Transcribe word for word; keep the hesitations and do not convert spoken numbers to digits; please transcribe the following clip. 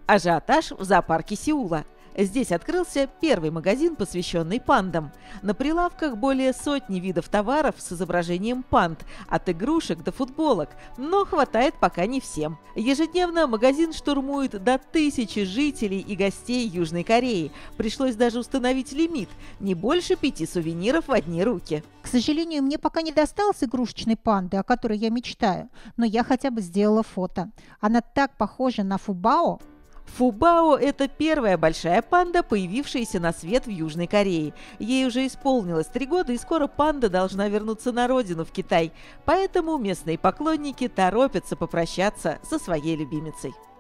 Ажиотаж в зоопарке Сеула. Здесь открылся первый магазин, посвященный пандам. На прилавках более сотни видов товаров с изображением панд, от игрушек до футболок, но хватает пока не всем. Ежедневно магазин штурмует до тысячи жителей и гостей Южной Кореи. Пришлось даже установить лимит – не больше пяти сувениров в одни руки. К сожалению, мне пока не досталось игрушечной панды, о которой я мечтаю, но я хотя бы сделала фото. Она так похожа на Фубао. Фубао – это первая большая панда, появившаяся на свет в Южной Корее. Ей уже исполнилось три года, и скоро панда должна вернуться на родину, в Китай. Поэтому местные поклонники торопятся попрощаться со своей любимицей.